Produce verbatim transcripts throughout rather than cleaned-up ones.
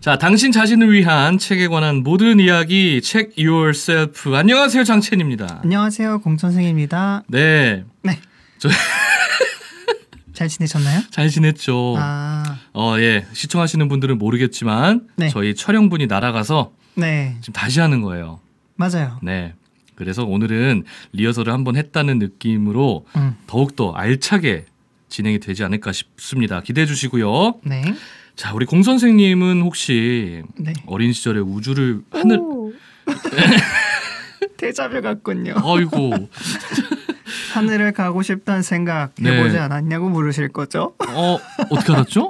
자, 당신 자신을 위한 책에 관한 모든 이야기 Check Yourself. 안녕하세요, 장첸입니다. 안녕하세요, 공선생입니다. 네. 네. 저... 잘 지내셨나요? 잘 지냈죠. 아. 어, 예. 시청하시는 분들은 모르겠지만 네. 저희 촬영분이 날아가서 네. 지금 다시 하는 거예요. 맞아요. 네. 그래서 오늘은 리허설을 한번 했다는 느낌으로 음. 더욱더 알차게 진행이 되지 않을까 싶습니다. 기대해 주시고요. 네. 자, 우리 공 선생님은 혹시 네. 어린 시절에 우주를 하늘 데자뷰 같군요. 아이고. 하늘을 가고 싶다는 생각 해보지 네. 않았냐고 물으실 거죠? 어, 어떻게 알았죠?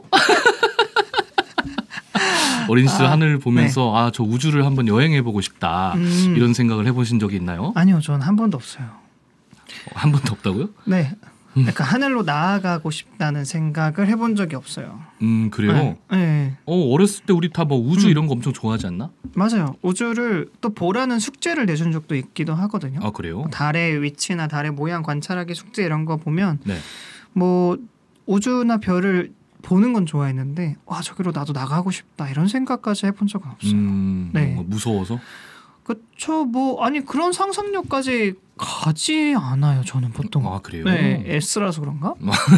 어린 시절 아, 하늘을 보면서 네. 아, 저 우주를 한번 여행해보고 싶다 음. 이런 생각을 해보신 적이 있나요? 아니요, 전 한 번도 없어요. 어, 한 번도 없다고요? 네. 그러니까 하늘로 나아가고 싶다는 생각을 해본 적이 없어요. 음, 그래요? 네. 네. 어, 어렸을 때 우리 다 뭐 우주 음. 이런 거 엄청 좋아하지 않나? 맞아요. 우주를 또 보라는 숙제를 내준 적도 있기도 하거든요. 아, 그래요? 달의 위치나 달의 모양 관찰하기 숙제 이런 거 보면 네. 뭐 우주나 별을 보는 건 좋아했는데 와, 저기로 나도 나가고 싶다 이런 생각까지 해본 적은 없어요. 음, 네. 무서워서? 그쵸. 뭐 아니 그런 상상력까지 가지 않아요. 저는 보통. 아, 그래요? 네, S라서 그런가?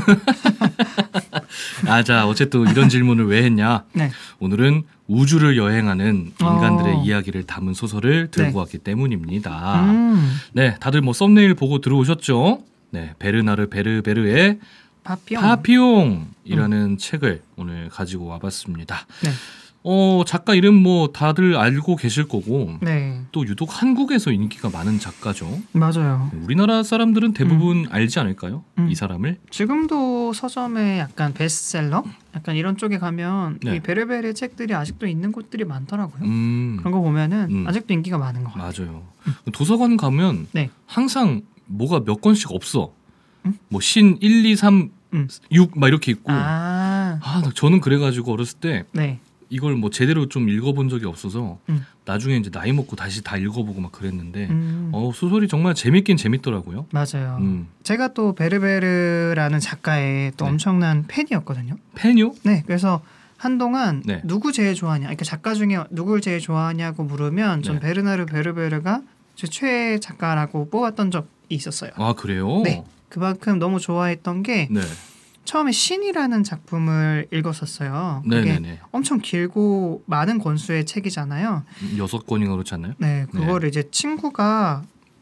아, 자, 어쨌든 이런 질문을 왜 했냐? 네. 오늘은 우주를 여행하는 인간들의 어. 이야기를 담은 소설을 들고 네. 왔기 때문입니다. 음. 네, 다들 뭐 썸네일 보고 들어오셨죠? 네, 베르나르 베르베르의 파피용. 파피용이라는 음. 책을 오늘 가지고 와봤습니다. 네. 어, 작가 이름 뭐 다들 알고 계실 거고 네. 또 유독 한국에서 인기가 많은 작가죠. 맞아요. 우리나라 사람들은 대부분 음. 알지 않을까요? 음. 이 사람을? 지금도 서점에 약간 베스트셀러? 약간 이런 쪽에 가면 네. 이 베르베르 책들이 아직도 있는 곳들이 많더라고요. 음. 그런 거 보면은 음. 아직도 인기가 많은 것 같아요. 맞아요. 음. 도서관 가면 네. 항상 뭐가 몇 권씩 없어. 음? 뭐 신 일, 이, 삼, 음. 육 막 이렇게 있고. 아. 아, 저는 그래가지고 어렸을 때 네. 이걸 뭐 제대로 좀 읽어본 적이 없어서 음. 나중에 이제 나이 먹고 다시 다 읽어보고 막 그랬는데 음. 어, 소설이 정말 재밌긴 재밌더라고요. 맞아요. 음. 제가 또 베르베르라는 작가의 또 네. 엄청난 팬이었거든요. 팬이요? 네, 그래서 한동안 네. 누구 제일 좋아하냐, 그러니까 작가 중에 누굴 제일 좋아하냐고 물으면 전 네. 베르나르 베르베르가 제 최애 작가라고 뽑았던 적이 있었어요. 아, 그래요? 네, 그만큼 너무 좋아했던 게 네. 처음에 신이라는 작품을 읽었었어요. 그게 네네네. 엄청 길고 많은 권수의 책이잖아요. 여섯 권인가 그렇지 않나요? 네, 그거를 네. 이제 친구가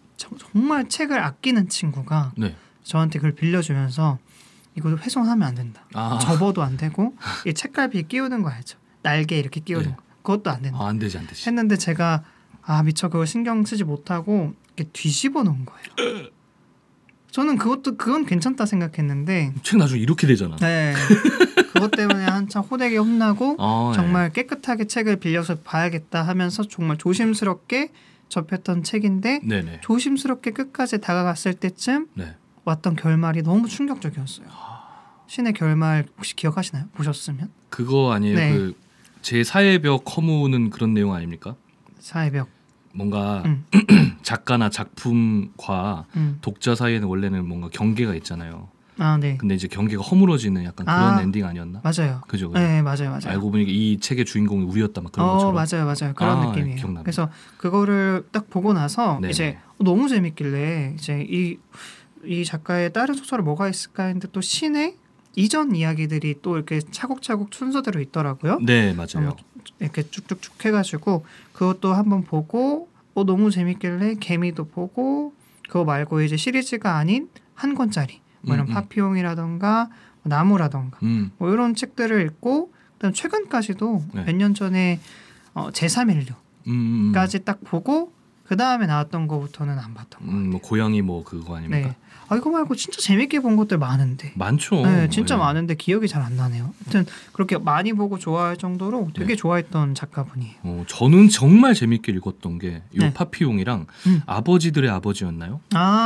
정말 책을 아끼는 친구가 네. 저한테 그걸 빌려주면서 이거 훼손하면 안 된다. 아. 접어도 안 되고 이 책갈피에 끼우는 거 알죠? 날개 이렇게 끼우는 네. 거. 그것도 안 된다. 아, 안 되지 안 되지. 했는데 제가 아 미처 그걸 신경 쓰지 못하고 이렇게 뒤집어 놓은 거예요. 저는 그것도 그건 괜찮다 생각했는데 책 나중에 이렇게 되잖아. 네. 그것 때문에 한참 호되게 혼나고 아, 정말 깨끗하게 책을 빌려서 봐야겠다 하면서 정말 조심스럽게 접했던 책인데 네네. 조심스럽게 끝까지 다가갔을 때쯤 네. 왔던 결말이 너무 충격적이었어요. 신의 결말 혹시 기억하시나요? 보셨으면? 그거 아니에요? 네. 그 제사의 벽 허무는 그런 내용 아닙니까? 사의 벽. 뭔가 음. 작가나 작품과 음. 독자 사이에는 원래는 뭔가 경계가 있잖아요. 아, 네. 근데 이제 경계가 허물어지는 약간 그런 아, 엔딩 아니었나? 맞아요. 그죠? 그죠? 네, 맞아요, 맞아요. 알고 보니까 이 책의 주인공이 우리였다 막 그런 어, 것처럼. 맞아요, 맞아요. 그런 아, 느낌이에요. 기억납니다. 그래서 그거를 딱 보고 나서 네네. 이제 너무 재밌길래 이제 이, 이 작가의 다른 소설이 뭐가 있을까 했는데 또 신의 이전 이야기들이 또 이렇게 차곡차곡 순서대로 있더라고요. 네, 맞아요. 어, 이렇게 쭉쭉쭉 해가지고 그것도 한번 보고 어, 너무 재밌길래 개미도 보고 그거 말고 이제 시리즈가 아닌 한 권짜리 뭐 이런 음, 음. 파피용이라던가 나무라던가 음. 뭐 이런 책들을 읽고 그다음 최근까지도 네. 몇 년 전에 어, 제삼일류까지 음, 음. 딱 보고 그 다음에 나왔던 거부터는 안 봤던 거. 음, 뭐 고양이 뭐 그거 아닙니까? 네. 아 이거 말고 진짜 재밌게 본 것들 많은데. 많죠. 네, 진짜 네. 많은데 기억이 잘 안 나네요. 하여튼 그렇게 많이 보고 좋아할 정도로 되게 네. 좋아했던 작가분이에요. 어, 저는 정말 재밌게 읽었던 게 이 네. 파피용이랑 음. 아버지들의 아버지였나요?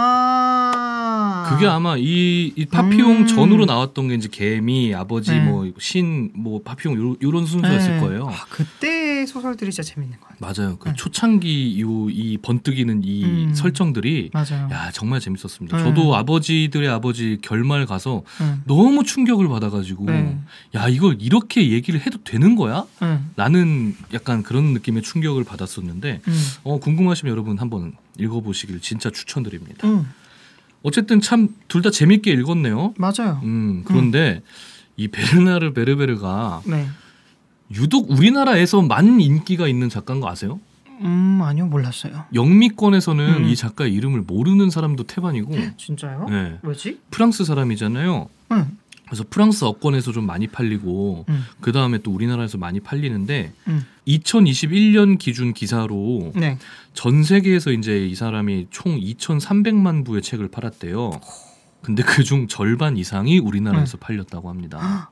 아, 그게 아마 이, 이 파피용 음. 전으로 나왔던 게 이제 개미, 아버지, 네. 뭐 신, 뭐 파피용 요, 요런 순서였을 네. 거예요. 아, 그때 그때 소설들이 진짜 재밌는 것 같아요. 맞아요. 그 네. 초창기 이, 이 번뜩이는 이 음. 설정들이 맞아요. 야 정말 재밌었습니다. 네. 저도 아버지들의 아버지 결말 가서 네. 너무 충격을 받아가지고 네. 야 이걸 이렇게 얘기를 해도 되는 거야? 네. 라는 약간 그런 느낌의 충격을 받았었는데 음. 어, 궁금하시면 여러분 한번 읽어보시길 진짜 추천드립니다. 음. 어쨌든 참 둘 다 재밌게 읽었네요. 맞아요. 음, 그런데 이 베르나르 베르베르가 네. 유독 우리나라에서만 인기가 있는 작가인 거 아세요? 음 아니요 몰랐어요. 영미권에서는 음. 이 작가의 이름을 모르는 사람도 태반이고 진짜요? 네. 왜지? 프랑스 사람이잖아요. 응. 그래서 프랑스 어권에서 좀 많이 팔리고 음. 그 다음에 또 우리나라에서 많이 팔리는데 음. 이천이십일 년 기준 기사로 네. 전 세계에서 이제 이 사람이 총 이천삼백만 부의 책을 팔았대요. 근데 그중 절반 이상이 우리나라에서 음. 팔렸다고 합니다.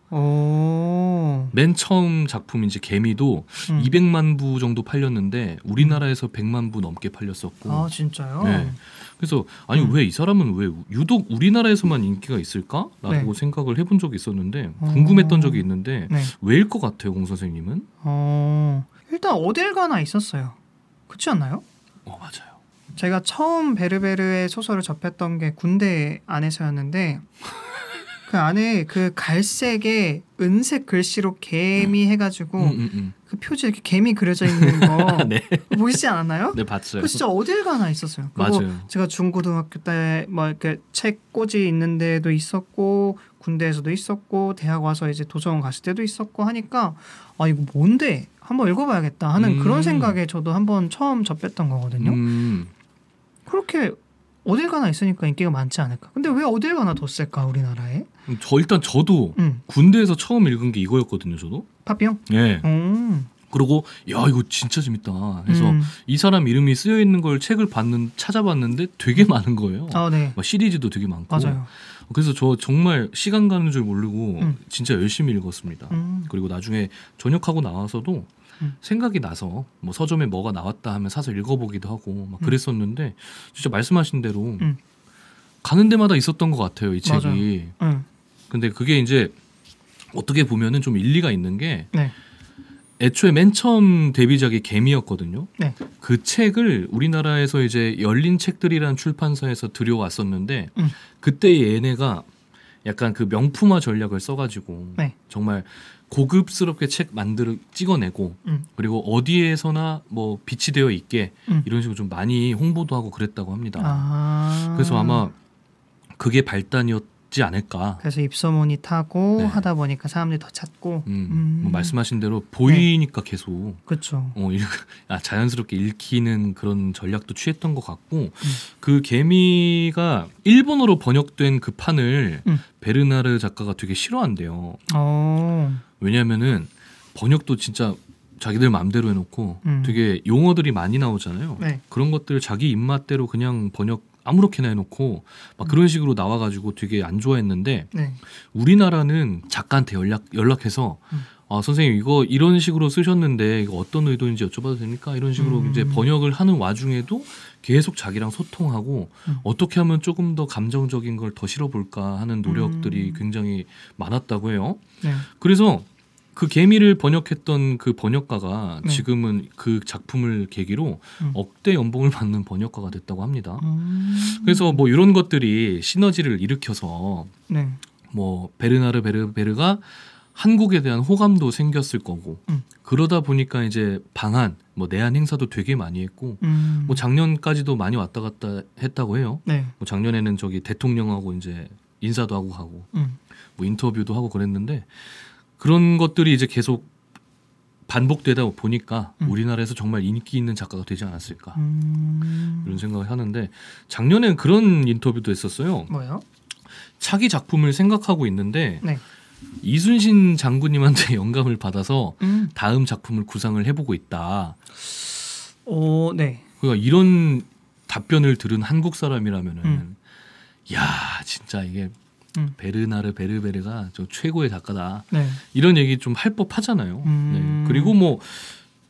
오. 맨 처음 작품 이제 개미도 음. 이백만 부 정도 팔렸는데 우리나라에서 백만 부 넘게 팔렸었고. 아 진짜요? 네. 그래서 아니 음. 왜 이 사람은 왜 유독 우리나라에서만 인기가 있을까라고 네. 생각을 해본 적이 있었는데 어. 궁금했던 적이 있는데 네. 왜일 것 같아요, 공 선생님은? 어 일단 어딜 가나 있었어요. 그렇지 않나요? 어 맞아요. 제가 처음 베르베르의 소설을 접했던 게 군대 안에서였는데 그 안에 그 갈색의 은색 글씨로 개미 해가지고 음, 음, 음. 그 표지에 이렇게 개미 그려져 있는 거 네, 보이지 않았나요? 네 봤어요. 그 진짜 어딜 가나 있었어요. 그리고 맞아요. 제가 중고등학교 때 뭐 이렇게 책 꽂이 있는 데도 있었고 군대에서도 있었고 대학 와서 이제 도서관 갔을 때도 있었고 하니까 아 이거 뭔데 한번 읽어봐야겠다 하는 음. 그런 생각에 저도 한번 처음 접했던 거거든요. 음, 그렇게 어딜 가나 있으니까 인기가 많지 않을까. 근데 왜 어딜 가나 뒀을까 우리나라에? 저 일단 저도 음, 군대에서 처음 읽은 게 이거였거든요, 저도. 파피용? 예. 음, 그리고 야 이거 진짜 재밌다. 그래서 음. 이 사람 이름이 쓰여 있는 걸 책을 봤는 찾아봤는데 되게 많은 거예요. 아 네, 막 시리즈도 되게 많고. 맞아요. 그래서 저 정말 시간 가는 줄 모르고 음. 진짜 열심히 읽었습니다. 음, 그리고 나중에 전역하고 나와서도 음. 생각이 나서 뭐 서점에 뭐가 나왔다 하면 사서 읽어보기도 하고 막 음. 그랬었는데 진짜 말씀하신 대로 음. 가는 데마다 있었던 것 같아요, 이 책이. 맞아요. 음, 근데 그게 이제 어떻게 보면은 좀 일리가 있는 게 네, 애초에 맨 처음 데뷔작이 개미였거든요. 네, 그 책을 우리나라에서 이제 열린 책들이라는 출판사에서 들여왔었는데 음. 그때 얘네가 약간 그 명품화 전략을 써가지고 네. 정말 고급스럽게 책 만들어 찍어내고 음. 그리고 어디에서나 뭐 비치되어 있게 음. 이런 식으로 좀 많이 홍보도 하고 그랬다고 합니다. 아, 그래서 아마 그게 발단이었지 않을까. 그래서 입소문이 타고 네. 하다 보니까 사람들이 더 찾고. 음, 뭐 말씀하신 대로 보이니까 계속 그렇죠. 어, 읽, 아, 자연스럽게 읽히는 그런 전략도 취했던 것 같고 음. 그 개미가 일본어로 번역된 그 판을 음. 베르나르 작가가 되게 싫어한대요. 어, 왜냐하면은 번역도 진짜 자기들 마음대로 해놓고 음. 되게 용어들이 많이 나오잖아요. 네. 그런 것들 자기 입맛대로 그냥 번역 아무렇게나 해놓고 막 그런 식으로 나와가지고 되게 안 좋아했는데 네. 우리나라는 작가한테 연락 연락해서 음. 아 선생님 이거 이런 식으로 쓰셨는데 이거 어떤 의도인지 여쭤봐도 됩니까? 이런 식으로 음. 이제 번역을 하는 와중에도 계속 자기랑 소통하고 음. 어떻게 하면 조금 더 감정적인 걸 더 실어볼까 하는 노력들이 음. 굉장히 많았다고 해요. 네. 그래서 그 개미를 번역했던 그 번역가가 네. 지금은 그 작품을 계기로 음. 억대 연봉을 받는 번역가가 됐다고 합니다. 음. 그래서 뭐 이런 것들이 시너지를 일으켜서 네. 뭐 베르나르 베르베르가 한국에 대한 호감도 생겼을 거고 음. 그러다 보니까 이제 방한 뭐 내한 행사도 되게 많이 했고 음. 뭐 작년까지도 많이 왔다 갔다 했다고 해요. 네. 뭐 작년에는 저기 대통령하고 이제 인사도 하고 가고 음. 뭐 인터뷰도 하고 그랬는데 그런 것들이 이제 계속 반복되다 보니까 음. 우리나라에서 정말 인기 있는 작가가 되지 않았을까 음. 이런 생각을 하는데 작년엔 그런 인터뷰도 했었어요. 뭐요? 차기 작품을 생각하고 있는데 네. 이순신 장군님한테 영감을 받아서 음. 다음 작품을 구상을 해보고 있다. 오, 네. 그러니까 이런 답변을 들은 한국 사람이라면은 음. 야 진짜 이게 음. 베르나르 베르베르가 저 최고의 작가다. 네. 이런 얘기 좀 할 법하잖아요. 음. 네. 그리고 뭐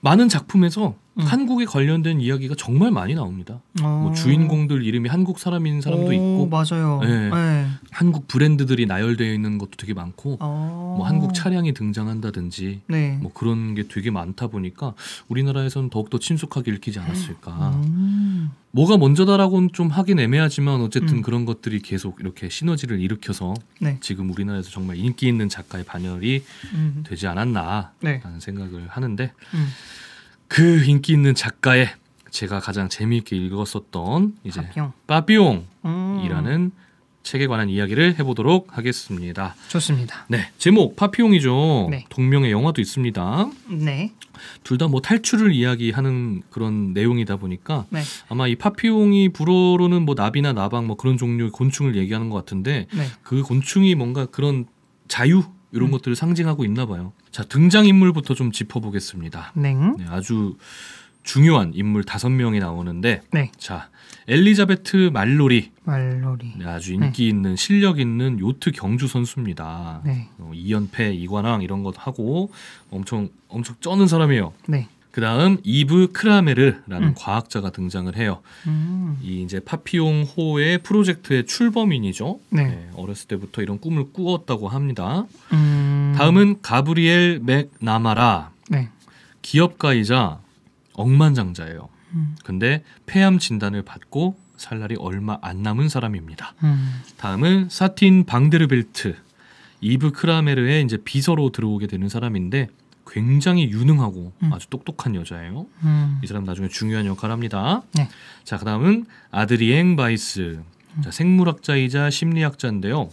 많은 작품에서 음. 한국에 관련된 이야기가 정말 많이 나옵니다. 어. 뭐 주인공들 이름이 한국 사람인 사람도 오, 있고, 맞아요. 네. 네. 한국 브랜드들이 나열되어 있는 것도 되게 많고, 어. 뭐 한국 차량이 등장한다든지, 네. 뭐 그런 게 되게 많다 보니까 우리나라에서는 더욱더 친숙하게 읽히지 않았을까. 음. 뭐가 먼저다라고는 좀 하긴 애매하지만 어쨌든 음. 그런 것들이 계속 이렇게 시너지를 일으켜서 네. 지금 우리나라에서 정말 인기 있는 작가의 반열이 음. 되지 않았나라는 네. 생각을 하는데, 음. 그 인기 있는 작가의 제가 가장 재미있게 읽었었던 이제 파피용. 빠삐용이라는 음. 책에 관한 이야기를 해보도록 하겠습니다. 좋습니다. 네, 제목 파피용이죠. 네. 동명의 영화도 있습니다. 네. 둘 다 뭐 탈출을 이야기하는 그런 내용이다 보니까 네. 아마 이 파피용이 불어로는 뭐 나비나 나방 뭐 그런 종류의 곤충을 얘기하는 것 같은데, 네. 그 곤충이 뭔가 그런 자유 이런 음. 것들을 상징하고 있나 봐요. 자, 등장인물부터 좀 짚어보겠습니다. 네. 네, 아주 중요한 인물 다섯 명이 나오는데, 네. 자, 엘리자베트 말로리. 말로리. 네, 아주 인기 있는 실력 있는 요트 경주 선수입니다. 네. 어, 이 연패, 이관왕 이런 것도 하고 엄청 엄청 쩌는 사람이에요. 네. 그 다음 이브 크라메르라는 음. 과학자가 등장을 해요. 음. 이 이제 파피용호의 프로젝트의 출범인이죠. 네. 네, 어렸을 때부터 이런 꿈을 꾸었다고 합니다. 음. 다음은 가브리엘 맥나마라. 네. 기업가이자 억만장자예요. 음. 근데 폐암 진단을 받고 살 날이 얼마 안 남은 사람입니다. 음. 다음은 사틴 방데르벨트. 이브 크라메르의 이제 비서로 들어오게 되는 사람인데 굉장히 유능하고 음. 아주 똑똑한 여자예요. 음. 이 사람 나중에 중요한 역할을 합니다. 네. 자, 그다음은 아드리엥 바이스. 음. 자, 생물학자이자 심리학자인데요.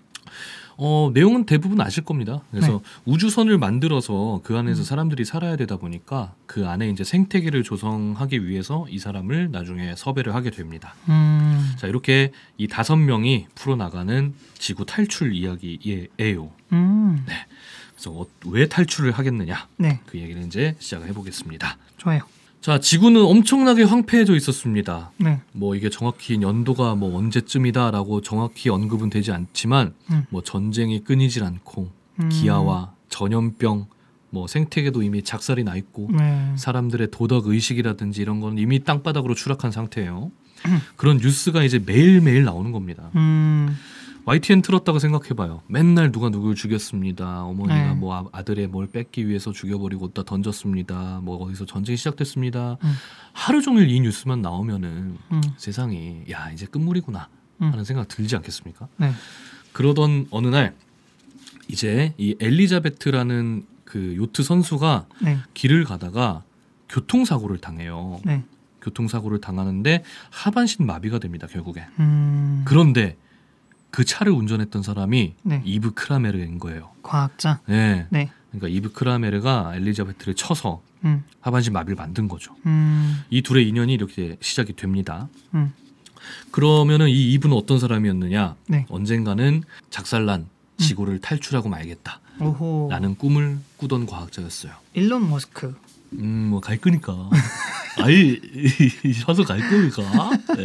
어, 내용은 대부분 아실 겁니다. 그래서 네. 우주선을 만들어서 그 안에서 음. 사람들이 살아야 되다 보니까 그 안에 이제 생태계를 조성하기 위해서 이 사람을 나중에 섭외를 하게 됩니다. 음. 자, 이렇게 이 다섯 명이 풀어나가는 지구 탈출 이야기예요. 음. 네. 그래서 어, 왜 탈출을 하겠느냐? 네. 그 얘기를 이제 시작을 해보겠습니다. 좋아요. 자, 지구는 엄청나게 황폐해져 있었습니다. 네. 뭐 이게 정확히 연도가 뭐 언제쯤이다라고 정확히 언급은 되지 않지만 음. 뭐 전쟁이 끊이질 않고 음. 기아와 전염병, 뭐 생태계도 이미 작살이 나 있고 네. 사람들의 도덕 의식이라든지 이런 건 이미 땅바닥으로 추락한 상태예요. 음. 그런 뉴스가 이제 매일매일 나오는 겁니다. 음. 와이티엔 틀었다고 생각해봐요. 맨날 누가 누굴 죽였습니다. 어머니가 네. 뭐 아- 아들의 뭘 뺏기 위해서 죽여버리고 다 던졌습니다. 뭐 어디서 전쟁이 시작됐습니다. 음. 하루 종일 이 뉴스만 나오면은 음. 세상이 야 이제 끝물이구나 음. 하는 생각 들지 않겠습니까? 네. 그러던 어느 날 이제 이 엘리자베트라는 그 요트 선수가 네. 길을 가다가 교통사고를 당해요. 네. 교통사고를 당하는데 하반신 마비가 됩니다. 결국에. 음. 그런데 그 차를 운전했던 사람이 네. 이브 크라메르인 거예요. 과학자. 네. 네. 그러니까 이브 크라메르가 엘리자베트를 쳐서 음. 하반신 마비를 만든 거죠. 음. 이 둘의 인연이 이렇게 시작이 됩니다. 음. 그러면은 이 이브는 어떤 사람이었느냐? 네. 언젠가는 작살난 지구를 탈출하고 말겠다. 오호. 라는 꿈을 꾸던 과학자였어요. 일론 머스크. 음, 뭐 갈 거니까. 아이, 사서 갈 거니까. 네.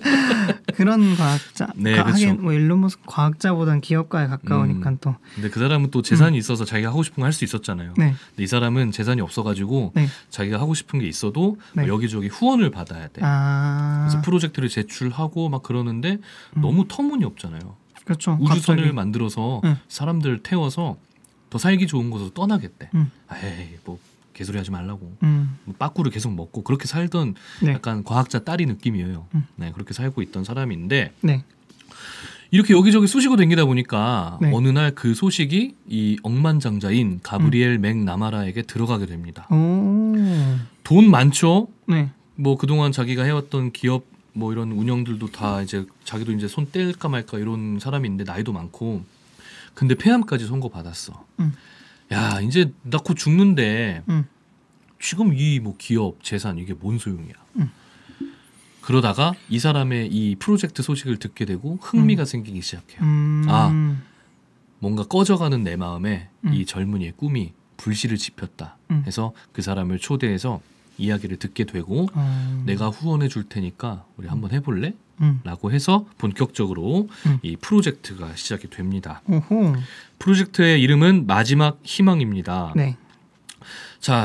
그런 과학자. 네, 가- 그렇죠. 하긴 뭐 일론 머스크 과학자보단 기업가에 가까우니까 음. 또. 근데 그 사람은 또 재산이 있어서 자기가 하고 싶은 거 할 수 있었잖아요. 네. 근데 이 사람은 재산이 없어가지고 네. 자기가 하고 싶은 게 있어도 네. 뭐 여기저기 후원을 받아야 돼. 아. 그래서 프로젝트를 제출하고 막 그러는데 음. 너무 터무니없잖아요. 그렇죠. 우주선을 갑자기. 만들어서 네. 사람들 태워서 더 살기 좋은 곳으로 떠나겠대. 음. 에이 뭐 개소리 하지 말라고. 음. 뭐 빠꾸를 계속 먹고 그렇게 살던 네. 약간 과학자 딸이 느낌이에요. 음. 네, 그렇게 살고 있던 사람인데 네. 이렇게 여기저기 쑤시고 다니다 보니까 네. 어느 날 그 소식이 이 억만장자인 가브리엘 음. 맥나마라에게 들어가게 됩니다. 오. 돈 많죠? 네. 뭐 그동안 자기가 해왔던 기업 뭐 이런 운영들도 다 이제 자기도 이제 손 뗄까 말까 이런 사람인데 나이도 많고 근데 폐암까지 선고받았어. 음. 야 이제 나 곧 죽는데 음. 지금 이 뭐 기업 재산 이게 뭔 소용이야. 음. 그러다가 이 사람의 이 프로젝트 소식을 듣게 되고 흥미가 음. 생기기 시작해요. 음. 아. 뭔가 꺼져가는 내 마음에 음. 이 젊은이의 꿈이 불씨를 지폈다 음. 해서 그 사람을 초대해서 이야기를 듣게 되고 어. 내가 후원해 줄 테니까 우리 한번 해볼래? 음. 라고 해서 본격적으로 음. 이 프로젝트가 시작이 됩니다. 오호. 프로젝트의 이름은 마지막 희망입니다. 네. 자,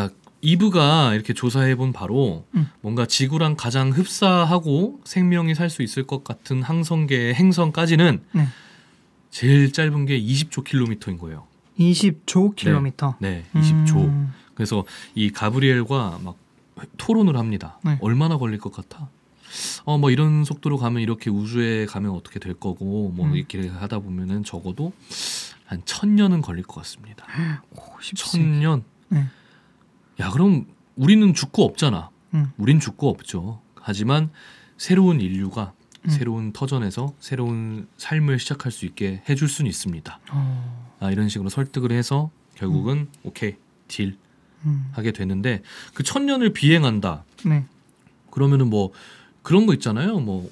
이브가 이렇게 조사해 본 바로 음. 뭔가 지구랑 가장 흡사하고 생명이 살 수 있을 것 같은 항성계의 행성까지는 네. 제일 짧은 게 이십조 킬로미터인 거예요. 이십조 킬로미터. 네, 이십조. 음. 그래서 이 가브리엘과 막 토론을 합니다. 네. 얼마나 걸릴 것 같아? 어, 뭐 이런 속도로 가면 이렇게 우주에 가면 어떻게 될 거고 뭐 음. 이렇게 하다 보면은 적어도 한 천 년은 걸릴 것 같습니다. 오, 십세기. 천 년. 네. 야, 그럼 우리는 죽고 없잖아. 음. 우린 죽고 없죠. 하지만 새로운 인류가 음. 새로운 터전에서 새로운 삶을 시작할 수 있게 해줄 수는 있습니다. 어. 아, 이런 식으로 설득을 해서 결국은 오케이 딜 음. 하게 되는데 그 천 년을 비행한다. 네. 그러면은 뭐 그런 거 있잖아요. 뭐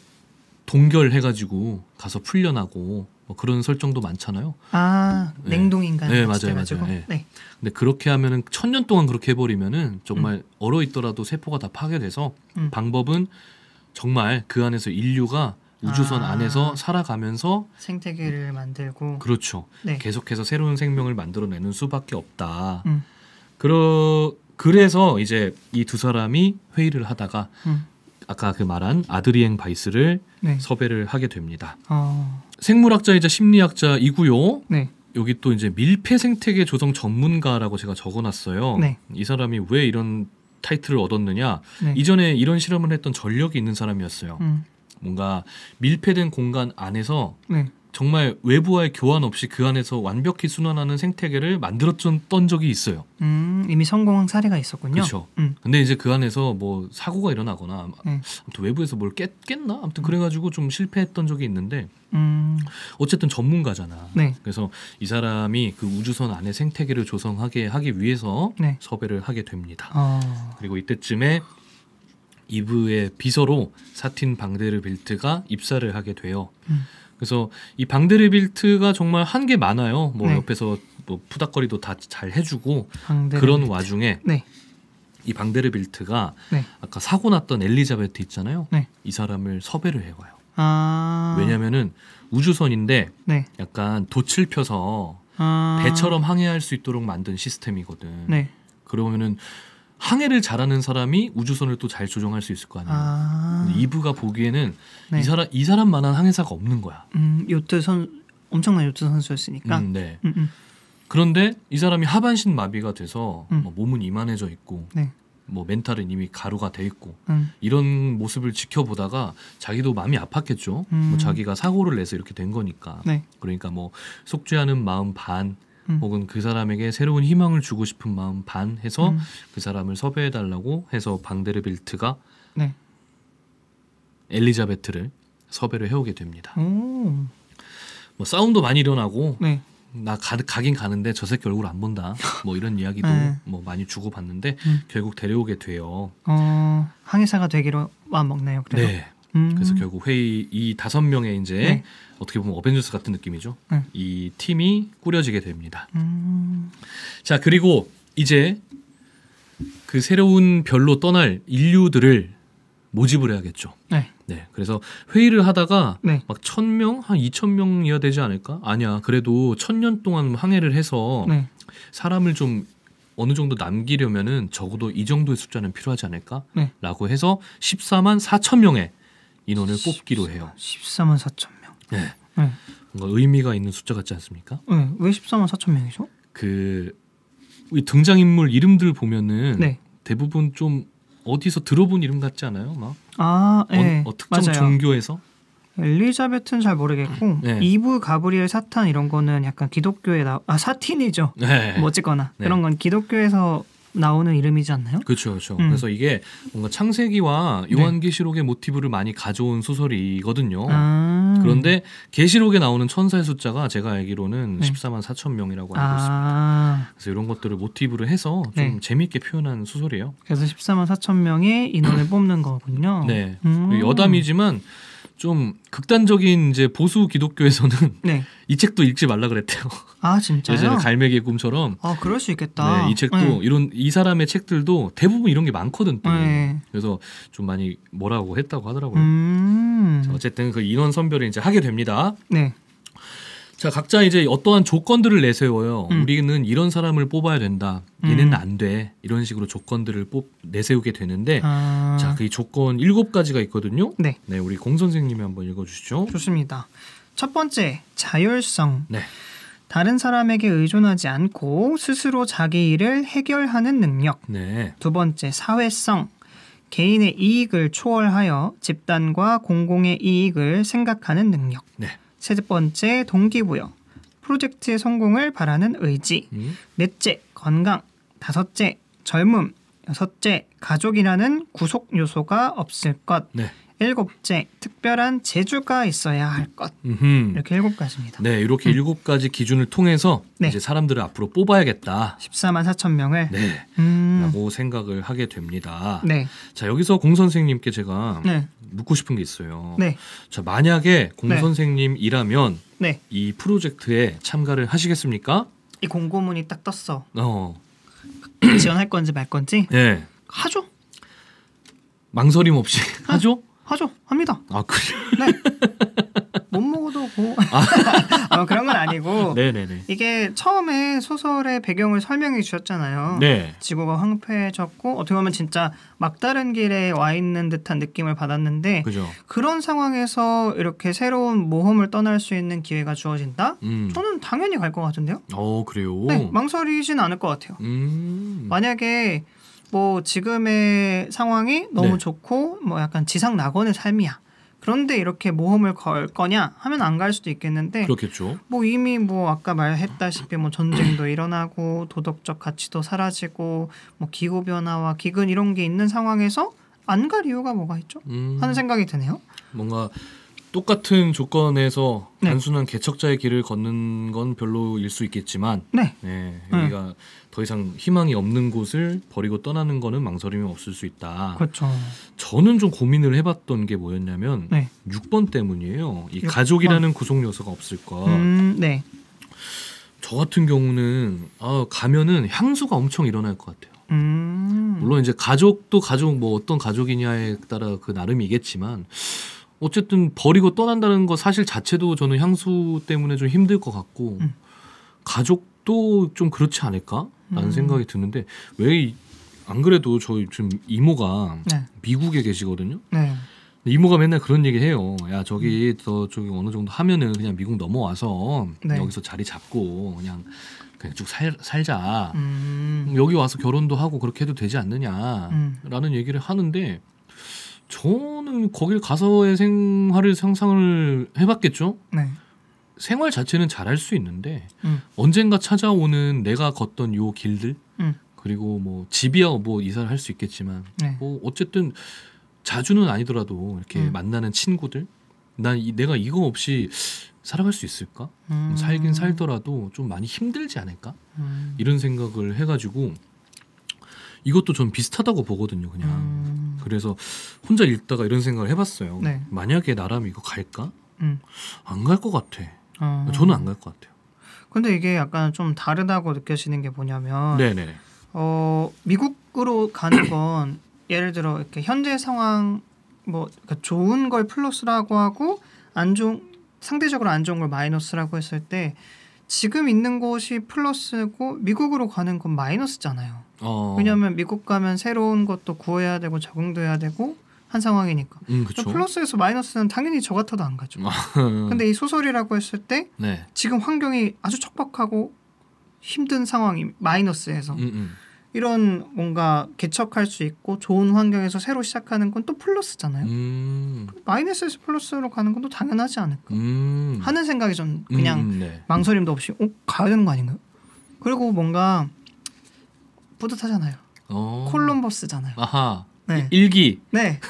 동결해가지고 가서 풀려나고 뭐 그런 설정도 많잖아요. 아, 네. 냉동인간. 네, 같이 맞아요, 돼가지고. 맞아요. 네. 네. 근데 그렇게 하면은 천 년 동안 그렇게 해버리면은 정말 음. 얼어 있더라도 세포가 다 파괴돼서 음. 방법은 정말 그 안에서 인류가 우주선 아. 안에서 살아가면서 생태계를 만들고. 그렇죠. 네. 계속해서 새로운 생명을 만들어내는 수밖에 없다. 음. 그러 그래서 이제 이 두 사람이 회의를 하다가 음. 아까 그 말한 아드리엥 바이스를 네. 섭외를 하게 됩니다. 어. 생물학자이자 심리학자이고요. 네. 여기 또 이제 밀폐 생태계 조성 전문가라고 제가 적어놨어요. 네. 이 사람이 왜 이런 타이틀을 얻었느냐? 네. 이전에 이런 실험을 했던 전력이 있는 사람이었어요. 음. 뭔가 밀폐된 공간 안에서 네. 정말 외부와의 교환 없이 그 안에서 완벽히 순환하는 생태계를 만들었던 적이 있어요. 음, 이미 성공한 사례가 있었군요. 그렇죠. 음. 근데 이제 그 안에서 뭐 사고가 일어나거나 네. 아무튼 외부에서 뭘 깼, 깼나? 아무튼 그래가지고 좀 실패했던 적이 있는데 음. 어쨌든 전문가잖아. 네. 그래서 이 사람이 그 우주선 안에 생태계를 조성하게 하기 위해서 네. 섭외를 하게 됩니다. 어. 그리고 이때쯤에 이브의 비서로 사틴 방데르빌트가 입사를 하게 돼요. 음. 그래서 이 방데르빌트가 정말 한 게 많아요. 뭐 네. 옆에서 뭐 푸닥거리도 다 잘 해주고 방대를 그런 밑에. 와중에 네. 이 방데르빌트가 네. 아까 사고 났던 엘리자베트 있잖아요. 네. 이 사람을 섭외를 해와요. 아. 왜냐면은 우주선인데 네. 약간 돛을 펴서 아. 배처럼 항해할 수 있도록 만든 시스템이거든. 네. 그러면은 항해를 잘하는 사람이 우주선을 또 잘 조종할 수 있을 거 아니에요. 아. 근데 이브가 보기에는 네. 이 사람 이 사람만한 항해사가 없는 거야. 음, 요트 선 엄청난 요트 선수였으니까. 음, 네. 음, 음. 그런데 이 사람이 하반신 마비가 돼서 음. 뭐 몸은 이만해져 있고 네. 뭐 멘탈은 이미 가루가 돼 있고 음. 이런 모습을 지켜보다가 자기도 마음이 아팠겠죠. 음. 뭐 자기가 사고를 내서 이렇게 된 거니까. 네. 그러니까 뭐 속죄하는 마음 반 음. 혹은 그 사람에게 새로운 희망을 주고 싶은 마음 반 해서 음. 그 사람을 섭외해 달라고 해서 방데르빌트가 네. 엘리자베트를 섭외를 해오게 됩니다. 오. 뭐 싸움도 많이 일어나고 네. 나 가, 가긴 가는데 저 새끼 얼굴 안 본다. 뭐 이런 이야기도 네. 뭐 많이 주고받는데 음. 결국 데려오게 돼요. 어, 항해사가 되기로 마음 먹나요? 그래서. 네. 음. 그래서 결국 회의 이 다섯 명의 이제 네. 어떻게 보면 어벤져스 같은 느낌이죠. 네. 이 팀이 꾸려지게 됩니다. 음. 자, 그리고 이제 그 새로운 별로 떠날 인류들을 모집을 해야겠죠. 네. 네. 그래서 회의를 하다가 네. 막 천 명, 한 이천 명이어야 되지 않을까? 아니야. 그래도 천 년 동안 항해를 해서 네. 사람을 좀 어느 정도 남기려면은 적어도 이 정도의 숫자는 필요하지 않을까? 네. 라고 해서 십사만 사천 명의 인원을 뽑기로 해요. 십사만 사천 명. 네. 네. 뭔가 의미가 있는 숫자 같지 않습니까? 네. 왜 십사만 사천 명이죠? 그 이 등장인물 이름들 보면은 네. 대부분 좀 어디서 들어본 이름 같지 않아요? 막 아, 네. 어, 어, 특정 맞아요. 종교에서 엘리자베트는 잘 모르겠고 네. 이브, 가브리엘, 사탄 이런 거는 약간 기독교에 나, 아 사틴이죠. 네. 뭐 어쨌거나 네. 그런 건 기독교에서 나오는 이름이지 않나요? 그렇죠, 그렇죠. 음. 그래서 이게 뭔가 창세기와 요한계시록의 모티브를 많이 가져온 소설이거든요. 아. 그런데 계시록에 나오는 천사의 숫자가 제가 알기로는 네. 십사만 사천 명이라고 알고 있습니다. 아. 그래서 이런 것들을 모티브로 해서 좀 네. 재미있게 표현한 소설이에요. 그래서 십사만 사천 명의 인원을 뽑는 거군요. 네, 음. 여담이지만 좀 극단적인 이제 보수 기독교에서는 네. 이 책도 읽지 말라 그랬대요. 아 진짜요? 예전에 갈매기의 꿈처럼. 아 그럴 수 있겠다. 네, 이 책도 네. 이런 이 사람의 책들도 대부분 이런 게 많거든 또. 네. 그래서 좀 많이 뭐라고 했다고 하더라고요. 음. 어쨌든 그 인원 선별을 이제 하게 됩니다. 네. 자, 각자 이제 어떠한 조건들을 내세워요. 음. 우리는 이런 사람을 뽑아야 된다. 얘는 음. 안 돼. 이런 식으로 조건들을 뽑 내세우게 되는데 아, 자, 그 조건 일곱 가지가 있거든요. 네. 네, 우리 공 선생님이 한번 읽어 주시죠. 좋습니다. 첫 번째, 자율성. 네. 다른 사람에게 의존하지 않고 스스로 자기 일을 해결하는 능력. 네. 두 번째, 사회성. 개인의 이익을 초월하여 집단과 공공의 이익을 생각하는 능력. 네. 세 번째, 동기부여. 프로젝트의 성공을 바라는 의지. 음. 넷째, 건강. 다섯째, 젊음. 여섯째, 가족이라는 구속 요소가 없을 것. 네. 일곱째, 특별한 재주가 있어야 할 것. 음흠. 이렇게 일곱 가지입니다. 네, 이렇게 일곱 가지 기준을 통해서 네. 이제 사람들을 앞으로 뽑아야겠다. 십사만 사천 명을. 네. 음. 라고 생각을 하게 됩니다. 네. 자, 여기서 공 선생님께 제가 네. 묻고 싶은 게 있어요. 네. 자, 만약에 공 네. 선생님이라면 네. 이 프로젝트에 참가를 하시겠습니까? 이 공고문이 딱 떴어. 어. 지원할 건지 말 건지. 네. 하죠. 망설임 없이 하죠? 하죠. 합니다. 아, 그래. 네. 못 먹어도 고. 아, 그런 건 아니고. 네, 네, 네. 이게 처음에 소설의 배경을 설명해 주셨잖아요. 네. 지구가 황폐해졌고 어떻게 보면 진짜 막다른 길에 와 있는 듯한 느낌을 받았는데 그죠. 그런 상황에서 이렇게 새로운 모험을 떠날 수 있는 기회가 주어진다? 음. 저는 당연히 갈 것 같은데요. 어, 그래요. 네, 망설이진 않을 것 같아요. 음. 만약에 뭐 지금의 상황이 너무 네. 좋고 뭐 약간 지상 낙원의 삶이야. 그런데 이렇게 모험을 걸 거냐 하면 안 갈 수도 있겠는데 그렇겠죠. 뭐 이미 뭐 아까 말했다시피 뭐 전쟁도 일어나고 도덕적 가치도 사라지고 뭐 기후 변화와 기근 이런 게 있는 상황에서 안 갈 이유가 뭐가 있죠? 음. 하는 생각이 드네요. 뭔가 똑같은 조건에서 네. 단순한 개척자의 길을 걷는 건 별로일 수 있겠지만 네. 네, 여기가 더 이상 희망이 없는 곳을 버리고 떠나는 거는 망설임이 없을 수 있다. 그렇죠. 저는 좀 고민을 해봤던 게 뭐였냐면 네. 육 번 때문이에요. 이 육 번. 가족이라는 구성 요소가 없을까. 음, 네. 저 같은 경우는 아, 가면은 향수가 엄청 일어날 것 같아요. 음. 물론 이제 가족도 가족 뭐 어떤 가족이냐에 따라 그 나름이겠지만 어쨌든 버리고 떠난다는 거 사실 자체도 저는 향수 때문에 좀 힘들 것 같고 음. 가족도 좀 그렇지 않을까라는 음. 생각이 드는데 왜 안 그래도 저희 지금 이모가 네. 미국에 계시거든요. 네. 이모가 맨날 그런 얘기 해요. 야 저기 더 저기 어느 정도 하면은 그냥 미국 넘어와서 네. 여기서 자리 잡고 그냥 그냥 쭉 살, 살자. 음. 여기 와서 결혼도 하고 그렇게 해도 되지 않느냐라는 음. 얘기를 하는데 저는 거길 가서의 생활을 상상을 해봤겠죠. 네. 생활 자체는 잘할 수 있는데 음. 언젠가 찾아오는 내가 걷던 요 길들 음. 그리고 뭐 집이야 뭐 이사를 할 수 있겠지만 네. 뭐 어쨌든 자주는 아니더라도 이렇게 음. 만나는 친구들 난 이, 내가 이거 없이 살아갈 수 있을까? 음. 살긴 살더라도 좀 많이 힘들지 않을까? 음. 이런 생각을 해가지고 이것도 좀 비슷하다고 보거든요. 그냥 음. 그래서 혼자 읽다가 이런 생각을 해봤어요. 네. 만약에 나라면 이거 갈까? 음. 안 갈 것 같아. 어. 저는 안 갈 것 같아요. 근데 이게 약간 좀 다르다고 느껴지는 게 뭐냐면 네네. 어, 미국으로 가는 건 예를 들어 이렇게 현재 상황 뭐 그러니까 좋은 걸 플러스라고 하고 안 좋은 상대적으로 안 좋은 걸 마이너스라고 했을 때 지금 있는 곳이 플러스고 미국으로 가는 건 마이너스잖아요. 어. 왜냐하면 미국 가면 새로운 것도 구해야 되고 적응도 해야 되고 한 상황이니까. 음, 그렇죠. 플러스에서 마이너스는 당연히 저 같아도 안 가죠. 근데 이 소설이라고 했을 때 네. 지금 환경이 아주 척박하고 힘든 상황이 마이너스에서 음, 음. 이런 뭔가 개척할 수 있고 좋은 환경에서 새로 시작하는 건 또 플러스잖아요. 음. 마이너스에서 플러스로 가는 건 또 당연하지 않을까 음. 하는 생각이 좀 그냥 음, 네. 망설임도 없이 어? 가야 되는 거 아닌가요? 그리고 뭔가 뿌듯하잖아요. 어. 콜럼버스잖아요. 아하. 네. 일기. 네.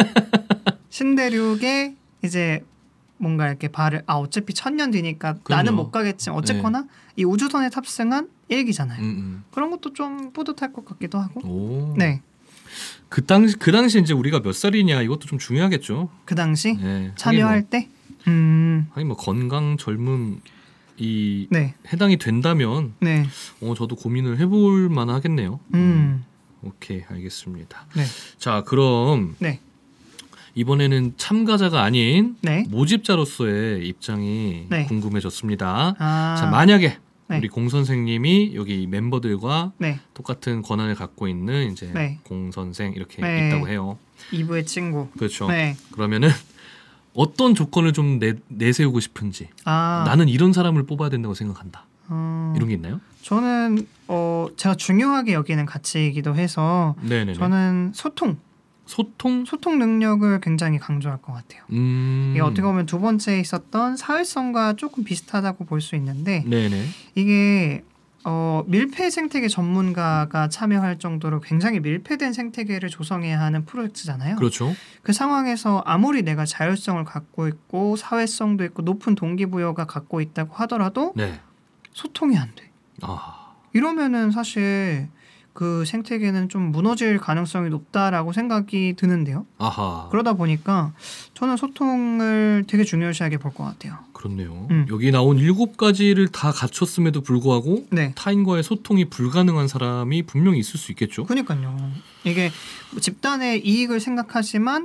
신대륙에 이제 뭔가 이렇게 발을 아 어차피 천년 뒤니까 그럼요. 나는 못 가겠지만 어쨌거나 이 우주선에 탑승한 일기잖아요. 음, 음. 그런 것도 좀 뿌듯할 것 같기도 하고. 오. 네. 그 당시 그 당시 이제 우리가 몇 살이냐 이것도 좀 중요하겠죠. 그 당시 네. 참여할 때. 음. 하긴 뭐 건강 젊음 이 네. 해당이 된다면 네. 어 저도 고민을 해볼 만하겠네요. 음. 오케이 알겠습니다. 네. 자 그럼 네. 이번에는 참가자가 아닌 네. 모집자로서의 입장이 네. 궁금해졌습니다. 아, 자, 만약에 네. 우리 공 선생님이 여기 멤버들과 네. 똑같은 권한을 갖고 있는 이제 네. 공 선생 이렇게 네. 있다고 해요. 이 부의 친구. 그렇죠. 네. 그러면은 어떤 조건을 좀 내, 내세우고 싶은지 아, 나는 이런 사람을 뽑아야 된다고 생각한다. 음, 이런 게 있나요? 저는 어 제가 중요하게 여기는 가치이기도 해서 네네네. 저는 소통, 소통. 소통 능력을 굉장히 강조할 것 같아요. 음. 이게 어떻게 보면 두 번째 있었던 사회성과 조금 비슷하다고 볼 수 있는데 네네. 이게 어, 밀폐 생태계 전문가가 참여할 정도로 굉장히 밀폐된 생태계를 조성해야 하는 프로젝트잖아요. 그렇죠. 그 상황에서 아무리 내가 자율성을 갖고 있고 사회성도 있고 높은 동기부여가 갖고 있다고 하더라도 네. 소통이 안 돼. 아. 이러면은 사실 그 생태계는 좀 무너질 가능성이 높다라고 생각이 드는데요. 아하. 그러다 보니까 저는 소통을 되게 중요시하게 볼 것 같아요. 그렇네요. 음. 여기 나온 일곱 가지를 다 갖췄음에도 불구하고 네. 타인과의 소통이 불가능한 사람이 분명히 있을 수 있겠죠. 그러니까요. 이게 집단의 이익을 생각하지만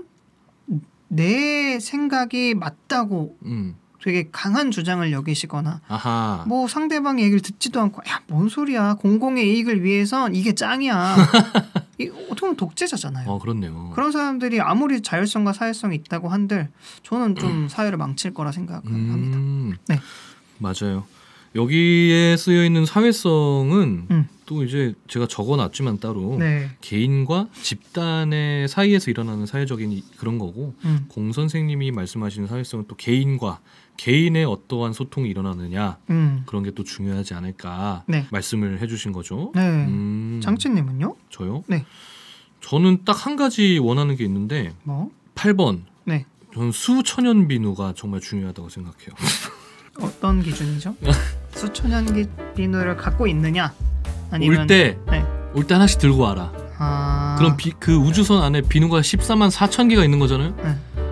내 생각이 맞다고 음. 되게 강한 주장을 여기시거나 아하. 뭐 상대방 얘기를 듣지도 않고 야 뭔 소리야 공공의 이익을 위해선 이게 짱이야. 이 어떻게 보면 독재자잖아요. 어, 그렇네요. 그런 사람들이 아무리 자율성과 사회성이 있다고 한들 저는 좀 사회를 망칠 거라 생각합니다. 음. 네. 맞아요. 여기에 쓰여 있는 사회성은 음. 또 이제 제가 적어놨지만 따로 네. 개인과 집단의 사이에서 일어나는 사회적인 이- 그런 거고 음. 공 선생님이 말씀하시는 사회성은 또 개인과 개인의 어떠한 소통이 일어나느냐 음. 그런 게 또 중요하지 않을까 네. 말씀을 해주신 거죠. 네. 음, 장치님은요? 저요? 네. 저는 딱 한 가지 원하는 게 있는데 뭐? 팔 번. 네. 저는 수천연 비누가 정말 중요하다고 생각해요. 어떤 기준이죠? 수천연기 비누를 갖고 있느냐? 아니면 올 때 네. 올 때 하나씩 들고 와라. 아. 그럼 비, 그 우주선 안에 비누가 십사만 사천 개가 있는 거잖아요. 네.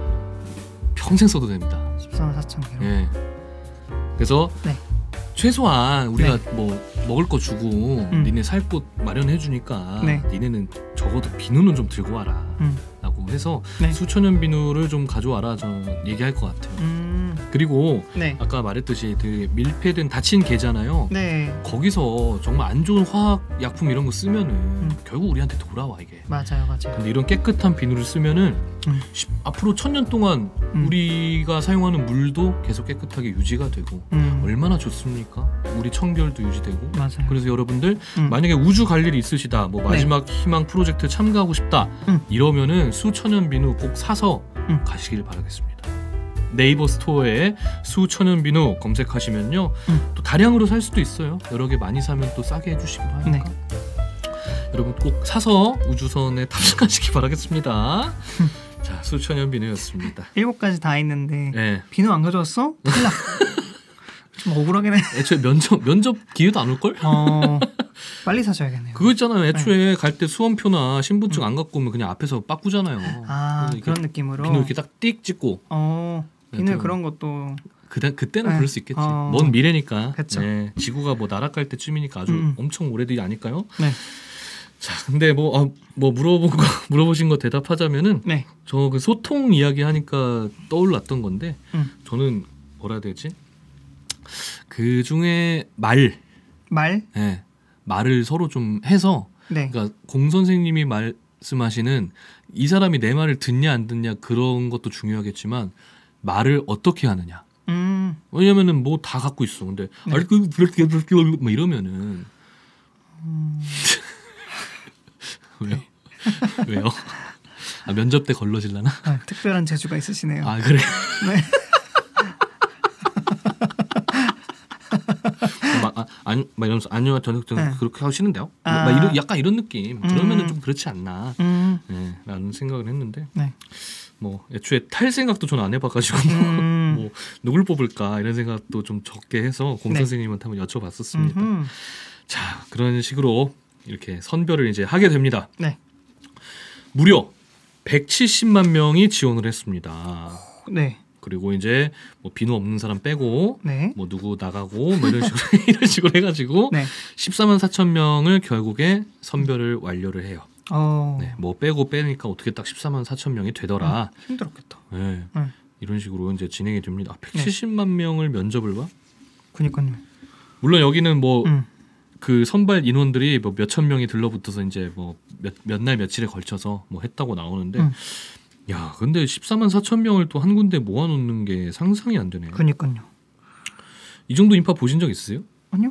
평생 써도 됩니다. 십사만 사천 개로. 예. 그래서 네. 최소한 우리가 뭐 먹을 거 주고 음. 니네 살 곳 마련해 주니까 네. 니네는 적어도 비누는 좀 들고 와라. 음. 라고 해서 네. 수천연 비누를 좀 가져와라 저는 얘기할 것 같아요. 음. 그리고 네. 아까 말했듯이 되게 밀폐된 닫힌 개잖아요. 네. 거기서 정말 안 좋은 화학 약품 이런 거 쓰면은 음. 결국 우리한테 돌아와 이게. 맞아요, 맞아요. 근데 이런 깨끗한 비누를 쓰면은 음. 시- 앞으로 천년 동안 음. 우리가 사용하는 물도 계속 깨끗하게 유지가 되고 음. 얼마나 좋습니까? 우리 청결도 유지되고. 맞아요. 그래서 여러분들 음. 만약에 우주 갈 일이 있으시다, 뭐 마지막 희망 프로젝트 참가하고 싶다 음. 이러면은 수천연 비누 꼭 사서 음. 가시길 바라겠습니다. 네이버 스토어에 수천연 비누 검색하시면요, 음. 또 다량으로 살 수도 있어요. 여러 개 많이 사면 또 싸게 해주시기도 하니까. 네. 여러분 꼭 사서 우주선에 탑승하시기 바라겠습니다. 자, 수천연 비누였습니다. 일곱 가지 다 있는데 네. 비누 안 가져왔어? 탈락. 좀 억울하긴 해. 애초에 면접 면접 기회도 안 올 걸? 어. 빨리 사셔야겠네요. 그거 있잖아요. 애초에 갈 때 수험표나 신분증 안 갖고 오면 그냥 앞에서 빠꾸잖아요. 아, 그래서 이렇게 그런 느낌으로. 비누 이렇게 딱 띡 찍고. 어. 네, 비누 좀- 그런 것도 그다 그때는 네. 그럴 수 있겠지. 어. 먼 미래니까. 그쵸. 네, 지구가 뭐 날아갈 때쯤이니까 아주 음. 엄청 오래되지 않을까요? 네. 자, 근데 뭐, 아, 뭐 물어본 거 물어보신 거 대답하자면은 네. 저 그 소통 이야기 하니까 떠올랐던 건데 음. 저는 뭐라 해야 되지? 그 중에 말, 말? 예, 말을 서로 좀 해서, 네. 그러니까 공 선생님이 말씀하시는 이 사람이 내 말을 듣냐 안 듣냐 그런 것도 중요하겠지만 말을 어떻게 하느냐. 음. 왜냐면은 뭐 다 갖고 있어. 근데 네. 아니 그 그렇게 그렇게 뭐 이러면은 음. 왜요? 왜요? 아, 면접 때 걸러질라나? 아, 특별한 재주가 있으시네요. 아 그래. 네. 막, 아, 아니, 막 이러면서 아니요 저는, 저는 네. 그렇게 하시는데요. 아. 막 이런 약간 이런 느낌. 그러면은 음. 좀 그렇지 않나. 음. 네, 라는 생각을 했는데 네. 뭐 애초에 탈 생각도 저는 안 해봐가지고 음. 뭐 누굴 뽑을까 이런 생각도 좀 적게 해서 공 네. 선생님한테 한번 여쭤봤었습니다. 음흠. 자, 그런 식으로 이렇게 선별을 이제 하게 됩니다. 네. 무려 백칠십만 명이 지원을 했습니다. 네. 그리고 이제 뭐 비누 없는 사람 빼고 네. 뭐 누구 나가고 뭐 이런 식으로 이런 식으로 해가지고 네. 십사만 사천 명을 결국에 선별을 완료를 해요. 어. 네, 뭐 빼고 빼니까 어떻게 딱 십사만 사천 명이 되더라. 음, 힘들었겠다. 네, 네. 이런 식으로 이제 진행이 됩니다. 아, 백칠십만 명을 면접을 봐? 그니까요. 물론 여기는 뭐 그 음. 선발 인원들이 뭐 몇천 명이 들러붙어서 이제 뭐 몇 몇 날 며칠에 걸쳐서 뭐 했다고 나오는데, 음. 야, 근데 십사만 사천 명을 또 한 군데 모아놓는 게 상상이 안 되네요. 그니까요. 이 정도 인파 보신 적 있으세요? 아니요.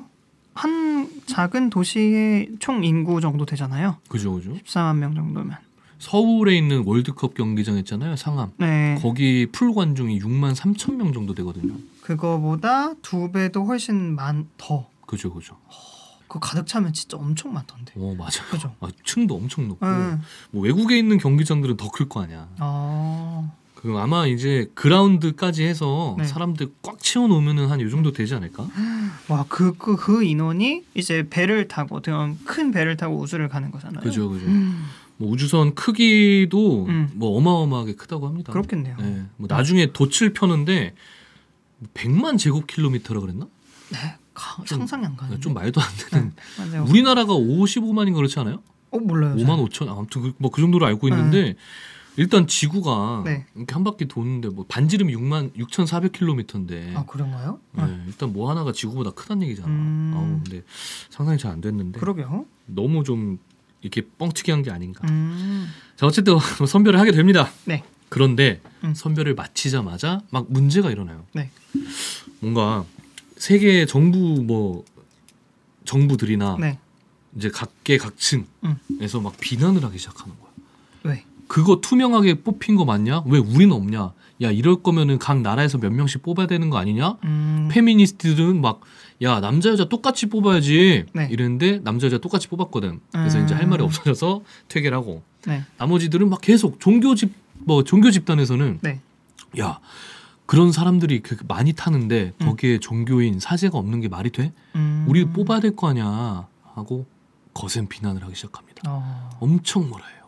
한 작은 도시의 총 인구 정도 되잖아요. 그죠, 그죠. 십사만 명 정도면. 서울에 있는 월드컵 경기장 있잖아요, 상암. 네. 거기 풀 관중이 육만 삼천 명 정도 되거든요. 그거보다 두 배도 훨씬 많 더. 그죠, 그죠. 그거 가득 차면 진짜 엄청 많던데. 오, 맞아요. 그죠. 아, 층도 엄청 높고, 네. 뭐 외국에 있는 경기장들은 더 클 거 아니야. 아. 그 아마 이제 그라운드까지 해서 네. 사람들 꽉 채워 놓으면은 한 요 정도 되지 않을까? 와, 그, 그, 그 인원이 이제 배를 타고, 큰 배를 타고 우주를 가는 거잖아요. 그죠, 그죠. 음. 뭐 우주선 크기도 음. 뭐 어마어마하게 크다고 합니다. 그렇겠네요. 네. 뭐 나중에 돛을 펴는데 백만 제곱킬로미터라 그랬나? 네. 가, 좀- 상상이 안 가는데. 좀 말도 안 되는. 네. 맞아요. 우리나라가 오십오만인가 그렇지 않아요? 어, 몰라요. 오만 오천 아무튼 뭐 그 정도로 알고 있는데 일단 지구가 네. 이렇게 한 바퀴 도는데 뭐 반지름이 육만 육천사백 킬로미터인데 아, 그런가요? 네, 네. 일단 뭐 하나가 지구보다 크다는 얘기잖아. 음. 아우, 근데 상상이 잘 안 됐는데 그러게요. 너무 좀 이렇게 뻥튀기한 게 아닌가. 음. 자, 어쨌든 선별을 하게 됩니다. 네. 그런데 음. 선별을 마치자마자 막 문제가 일어나요. 네. 뭔가 세계 정부 뭐 정부들이나 네. 이제 각계 각층에서 막 비난을 하기 시작하는 거야. 왜? 그거 투명하게 뽑힌 거 맞냐? 왜 우리는 없냐? 야, 이럴 거면은 각 나라에서 몇 명씩 뽑아야 되는 거 아니냐? 음. 페미니스트들은 막 야, 남자 여자 똑같이 뽑아야지 네. 이랬는데 남자 여자 똑같이 뽑았거든. 그래서 음. 이제 할 말이 없어져서 퇴계를 하고 네. 나머지들은 막 계속 종교 집 뭐 종교 집단에서는 네. 야, 그런 사람들이 그 많이 타는데 음. 거기에 종교인 사제가 없는 게 말이 돼? 음. 우리 뽑아야 될 거 아니야 하고 거센 비난을 하기 시작합니다. 어. 엄청 뭐라 해요.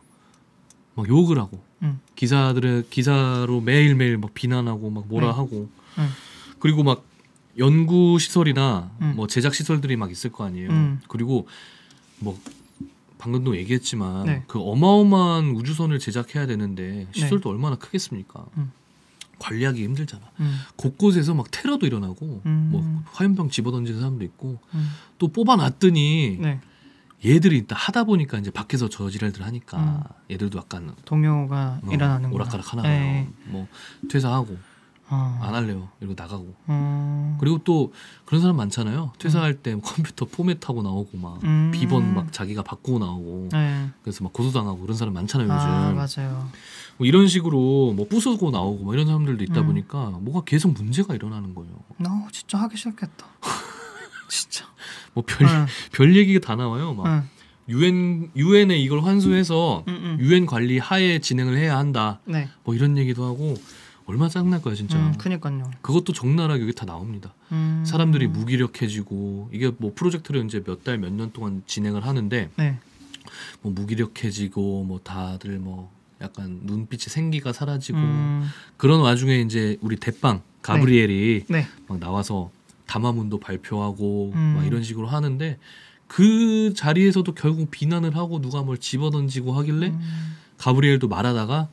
막 욕을 하고 음. 기사들의 기사로 매일매일 막 비난하고 막 뭐라 네. 하고 음. 그리고 막 연구 시설이나 음. 뭐 제작 시설들이 막 있을 거 아니에요. 음. 그리고 뭐 방금도 얘기했지만 네. 그 어마어마한 우주선을 제작해야 되는데 시설도 얼마나 크겠습니까? 음. 관리하기 힘들잖아. 음. 곳곳에서 막 테러도 일어나고 음. 뭐 화염병 집어던지는 사람도 있고 음. 또 뽑아놨더니 네. 얘들이 일단 하다 보니까 이제 밖에서 저지랄들 하니까 음. 얘들도 약간 동요가 어, 일어나는 오락가락 하나 네. 봐요. 뭐 퇴사하고 어. 안 할래요. 이러고 나가고. 음. 그리고 또 그런 사람 많잖아요. 퇴사할 때 컴퓨터 포맷하고 나오고 막 음. 비번 막 자기가 바꾸고 나오고 네. 그래서 막 고소당하고 그런 사람 많잖아요 요즘. 아, 맞아요. 뭐 이런 식으로 뭐 부수고 나오고 뭐 이런 사람들도 있다 음. 보니까 뭐가 계속 문제가 일어나는 거예요. 나 진짜 하기 싫겠다. 진짜. 뭐 별 별 응. 얘기가 다 나와요. 막 응. 유엔 유엔에 이걸 환수해서 응, 응. 유엔 관리 하에 진행을 해야 한다. 네. 뭐 이런 얘기도 하고 얼마나 짜증날 거야 진짜. 음, 그니까요. 그것도 적나라하게 여기 다 나옵니다. 음. 사람들이 무기력해지고 이게 뭐 프로젝트를 이제 몇 달 몇 년 동안 진행을 하는데 네. 뭐 무기력해지고 뭐 다들 뭐 약간 눈빛의 생기가 사라지고 음. 그런 와중에 이제 우리 대빵 가브리엘이 네. 막 나와서 담화문도 발표하고 음. 막 이런 식으로 하는데 그 자리에서도 결국 비난을 하고 누가 뭘 집어던지고 하길래 음. 가브리엘도 말하다가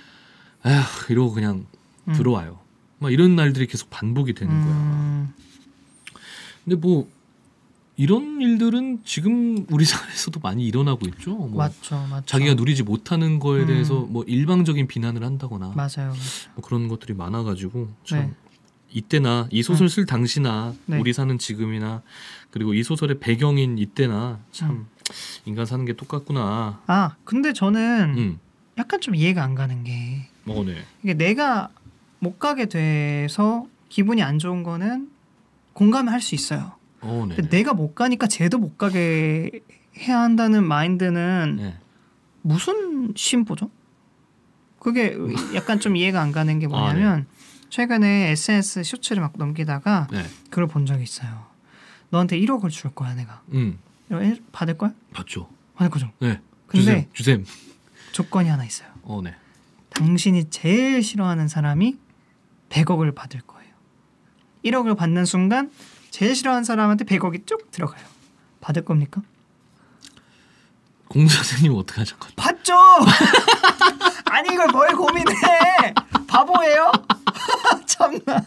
에휴 이러고 그냥 음. 들어와요. 막 이런 날들이 계속 반복이 되는 거야. 음. 근데 뭐 이런 일들은 지금 우리 사회에서도 많이 일어나고 있죠. 뭐 맞죠, 맞죠. 자기가 누리지 못하는 거에 음. 대해서 뭐 일방적인 비난을 한다거나 맞아요. 뭐 그런 것들이 많아가지고 참 네. 이때나 이 소설 쓸 당시나 네. 우리 사는 지금이나 그리고 이 소설의 배경인 이때나 참 음. 인간 사는 게 똑같구나. 아, 근데 저는 음, 약간 좀 이해가 안 가는 게 어, 네. 이게 내가 못 가게 돼서 기분이 안 좋은 거는 공감을 할 수 있어요. 어, 네. 근데 내가 못 가니까 쟤도 못 가게 해야 한다는 마인드는 네. 무슨 심보죠? 그게 약간 좀 이해가 안 가는 게 아, 뭐냐면 최근에 에스엔에스 쇼츠를 막 넘기다가 네. 그걸 본 적이 있어요. 너한테 일억을 줄 거야 내가. 음, 이러- 받을 거야? 봤죠. 받을 거죠. 네. 근데 주셈, 주셈. 조건이 하나 있어요. 어, 네. 당신이 제일 싫어하는 사람이 백억을 받을 거예요. 일억을 받는 순간 제일 싫어하는 사람한테 백억이 쭉 들어가요. 받을 겁니까? 공 선생님 어떻게 하실 건데? 봤죠? 아니 이걸 뭘 고민해? 바보예요? 참나.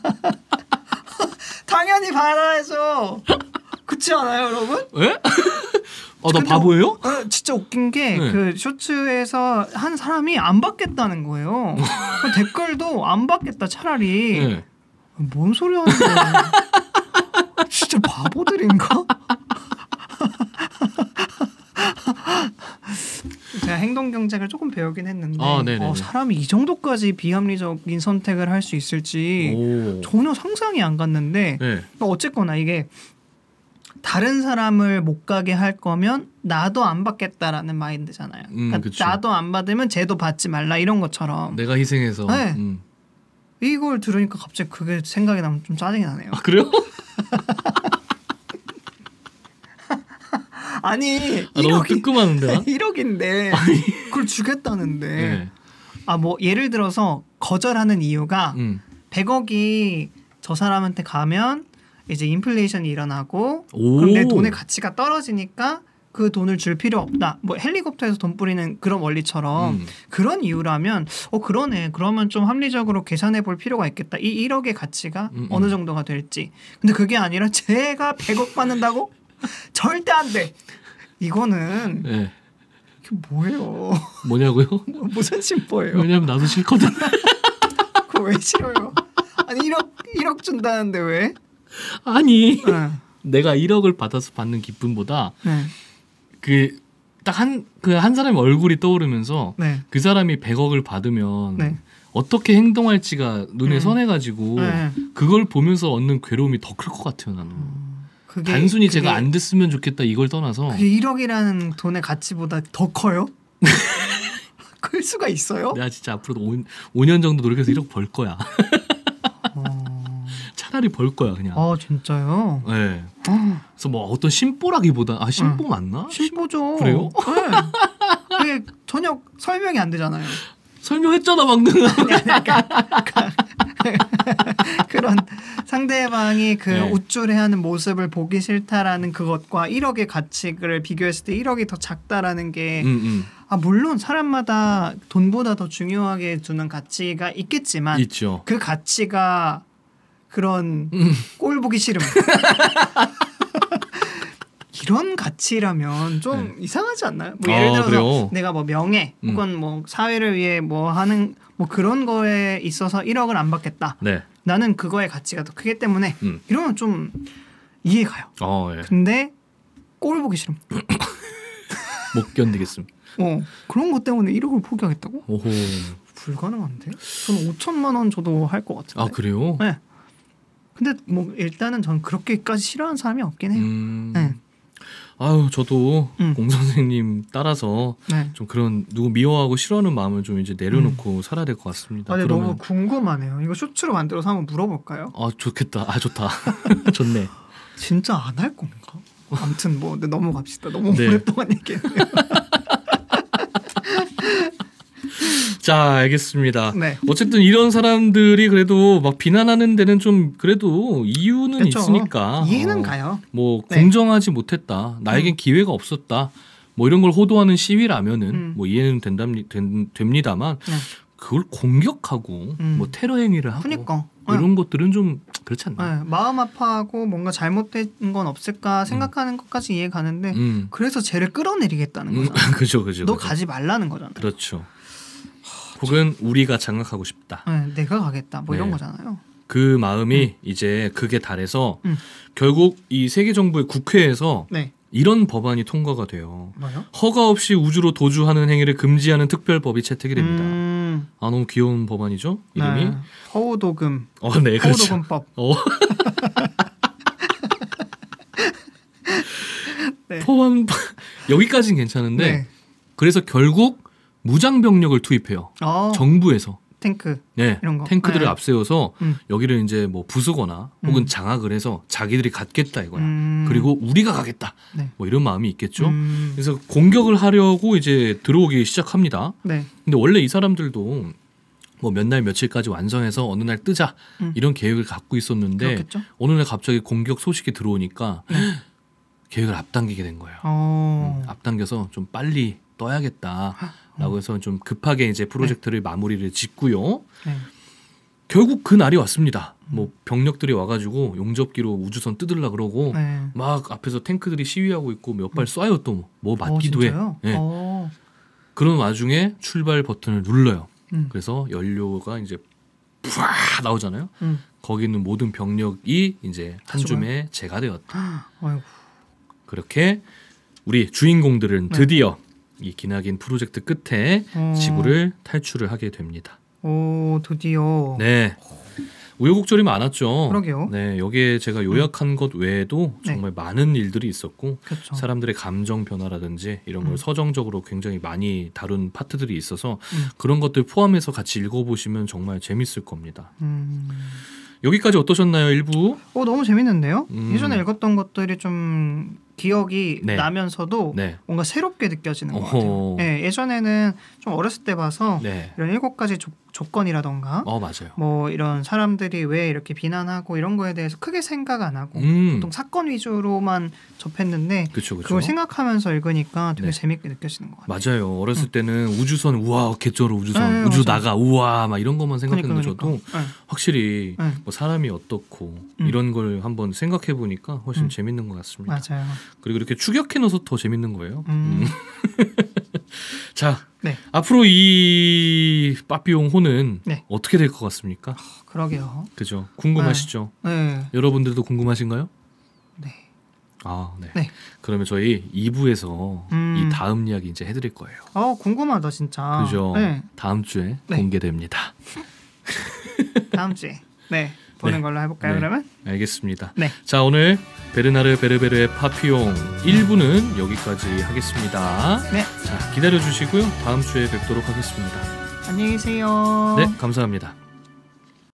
당연히 받아야죠. 그렇지 않아요, 여러분? 에? 어, 나 근데 바보예요? 어, 진짜 웃긴 게 네. 그 쇼츠에서 한 사람이 안 받겠다는 거예요. 그 댓글도 안 받겠다 차라리. 네. 뭔 소리 하는 거야? 진짜 바보들인가? 제가 행동 경제를 조금 배우긴 했는데 아, 네네네. 어, 사람이 이 정도까지 비합리적인 선택을 할 수 있을지 오. 전혀 상상이 안 갔는데 네. 어쨌거나 이게 다른 사람을 못 가게 할 거면 나도 안 받겠다라는 마인드잖아요. 음, 그러니까 그쵸. 나도 안 받으면 쟤도 받지 말라 이런 것처럼 내가 희생해서. 네. 음. 이걸 들으니까 갑자기 그게 생각이 나면 좀 짜증이 나네요. 아 그래요? 아니 아, 너무 뜨끔하는데 나? 일억인데 그걸 주겠다는데 네. 아 뭐 예를 들어서 거절하는 이유가 음. 백억이 저 사람한테 가면 이제 인플레이션이 일어나고 오. 그럼 내 돈의 가치가 떨어지니까 그 돈을 줄 필요 없다. 뭐 헬리콥터에서 돈 뿌리는 그런 원리처럼 음. 그런 이유라면 어 그러네. 그러면 좀 합리적으로 계산해 볼 필요가 있겠다. 이 일억의 가치가 음, 어느 음. 정도가 될지. 근데 그게 아니라 제가 백억 받는다고? 절대 안 돼. 이거는 네. 이게 뭐예요? 뭐냐고요? 무슨 심보예요? 왜냐면 나도 싫거든. 그거 왜 싫어요? 아니 일억 일억 준다는데 왜? 아니 네. 내가 일억을 받아서 받는 기쁨보다 네. 그 딱 한 그 한 사람의 얼굴이 떠오르면서 네. 그 사람이 백억을 받으면 네. 어떻게 행동할지가 눈에 음. 선해가지고 네. 그걸 보면서 얻는 괴로움이 더 클 것 같아요 나는. 그게 단순히 그게, 제가 안 됐으면 좋겠다 이걸 떠나서 그게 일억이라는 돈의 가치보다 더 커요? 클 수가 있어요? 내가 진짜 앞으로도 오 년 정도 노력해서 일억 벌 거야. 어... 차라리 벌 거야 그냥. 아 진짜요? 네. 어, 그래서 뭐 어떤 심보라기보다 아 심보 맞나? 심보죠. 그래요? 네. 그게 전혀 설명이 안 되잖아요. 설명했잖아 방금. 그런 상대방이 그 네. 우쭐해하는 모습을 보기 싫다라는 그것과 일억의 가치를 비교했을 때 일억이 더 작다라는 게 음, 음. 아, 물론 사람마다 돈보다 더 중요하게 두는 가치가 있겠지만 있죠. 그 가치가 그런 음. 꼴 보기 싫음 이런 가치라면 좀 네. 이상하지 않나요? 뭐 아, 예를 들어서 그래요? 내가 뭐 명예 음. 혹은 뭐 사회를 위해 뭐 하는 뭐 그런 거에 있어서 일억을 안 받겠다. 네. 나는 그거의 가치가 더 크기 때문에 음. 이러면 좀 이해가요. 어, 예. 근데 꼴 보기 싫음. 못 견디겠음. 어 그런 것 때문에 일억을 포기하겠다고? 오호. 불가능한데? 저는 오천만 원 줘도 할 것 같은데. 아 그래요? 네. 근데 뭐 일단은 전 그렇게까지 싫어하는 사람이 없긴 해요. 음. 네. 아유 저도 음. 공 선생님 따라서 네. 좀 그런 누구 미워하고 싫어하는 마음을 좀 이제 내려놓고 살아야 될 것 같습니다. 아, 근데 그러면 너무 궁금하네요. 이거 쇼츠로 만들어서 한번 물어볼까요? 아 좋겠다. 아 좋다. 좋네. 진짜 안 할 건가? 아무튼 뭐 근데 넘어갑시다. 너무 네. 오랫동안 얘기했네요. 자 알겠습니다. 네. 어쨌든 이런 사람들이 그래도 막 비난하는 데는 좀 그래도 이유는 그렇죠. 있으니까 이해는 어, 가요. 뭐 네. 공정하지 못했다. 나에겐 음. 기회가 없었다. 뭐 이런 걸 호도하는 시위라면은 음. 뭐 이해는 된다, 된, 됩니다만 네. 그걸 공격하고 음. 뭐 테러 행위를 하고 그니까. 이런 것들은 좀 그렇지 않나? 네. 마음 아파하고 뭔가 잘못된 건 없을까 생각하는 것까지 이해 가는데 음. 그래서 쟤를 끌어내리겠다는 음, 거잖아. 그죠, 그죠. 너 그죠. 가지 말라는 거잖아. 그렇죠. 혹은 우리가 장악하고 싶다. 네, 내가 가겠다. 뭐 이런 네. 거잖아요. 그 마음이 이제 극에 달해서 음. 결국 이 세계 정부의 국회에서 네. 이런 법안이 통과가 돼요. 뭐요? 허가 없이 우주로 도주하는 행위를 금지하는 특별법이 채택이 됩니다. 음, 아 너무 귀여운 법안이죠? 이름이? 네. 허우도금. 어, 네, 그렇죠. 허우도금법. 어. 네. 법안 여기까지는 괜찮은데 네. 그래서 결국 무장 병력을 투입해요. 어, 정부에서. 탱크. 네, 이런 거. 탱크들을 네. 앞세워서 음. 여기를 이제 뭐 부수거나 혹은 음. 장악을 해서 자기들이 갖겠다 이거야. 음, 그리고 우리가 가겠다. 네. 뭐 이런 마음이 있겠죠. 음, 그래서 공격을 하려고 이제 들어오기 시작합니다. 네. 근데 원래 이 사람들도 뭐 몇 날 며칠까지 완성해서 어느 날 뜨자 음. 이런 계획을 갖고 있었는데 그렇겠죠. 어느 날 갑자기 공격 소식이 들어오니까 계획을 앞당기게 된 거예요. 어. 음, 앞당겨서 좀 빨리 떠야겠다라고 어. 해서 좀 급하게 이제 프로젝트를 네. 마무리를 짓고요. 네. 결국 그 날이 왔습니다. 음. 뭐 병력들이 와가지고 용접기로 우주선 뜯으려 그러고 네. 막 앞에서 탱크들이 시위하고 있고 몇 발 쏴요 또 뭐 어, 맞기도 해. 진짜요? 네. 어. 그런 와중에 출발 버튼을 눌러요. 음. 그래서 연료가 이제 푸아 나오잖아요. 음. 거기 있는 모든 병력이 이제 한 줌에 재가 되었다. 아이고. 그렇게 우리 주인공들은 네. 드디어 이 기나긴 프로젝트 끝에 어. 지구를 탈출을 하게 됩니다. 오, 드디어. 네. 우여곡절이 많았죠. 그러게요. 네, 여기에 제가 요약한 음. 것 외에도 정말 네. 많은 일들이 있었고 그쵸. 사람들의 감정 변화라든지 이런 걸 음. 서정적으로 굉장히 많이 다룬 파트들이 있어서 음. 그런 것들 포함해서 같이 읽어보시면 정말 재밌을 겁니다. 음. 여기까지 어떠셨나요, 일부? 오, 너무 재밌는데요? 음. 예전에 읽었던 것들이 좀 기억이 네. 나면서도 네. 뭔가 새롭게 느껴지는 것 어허. 같아요. 네, 예전에는 좀 어렸을 때 봐서 네. 이런 일곱 가지 조, 조건이라던가 어, 맞아요. 뭐 이런 사람들이 왜 이렇게 비난하고 이런 거에 대해서 크게 생각 안 하고 음. 보통 사건 위주로만 접했는데 그쵸, 그쵸. 그걸 생각하면서 읽으니까 되게 네. 재밌게 느껴지는 것 같아요. 맞아요. 어렸을 음. 때는 우주선 우와 개쩔어 우주선 네, 우주 맞아요. 나가 우와 막 이런 것만 생각했는데 그러니까, 저도 그러니까. 네. 확실히 네. 뭐 사람이 어떻고 음. 이런 걸 한번 생각해 보니까 훨씬 음. 재밌는 것 같습니다. 맞아요. 그리고 이렇게 추격해 넣어서 더 재밌는 거예요. 음. 음. 자, 네. 앞으로 이 빠삐용 호는 네. 어떻게 될 것 같습니까? 그러게요. 그죠? 궁금하시죠? 네. 여러분들도 궁금하신가요? 네. 아, 네. 네. 그러면 저희 이 부에서 음. 이 다음 이야기 이제 해드릴 거예요. 어, 궁금하다 진짜. 그죠? 네. 다음 주에 네. 공개됩니다. 다음 주에. 네. 보는 네. 걸로 해볼까요, 네. 그러면? 알겠습니다. 네. 자, 오늘 베르나르 베르베르의 파피용 일 부는 여기까지 하겠습니다. 네. 자, 기다려주시고요. 다음 주에 뵙도록 하겠습니다. 안녕히 계세요. 네, 감사합니다.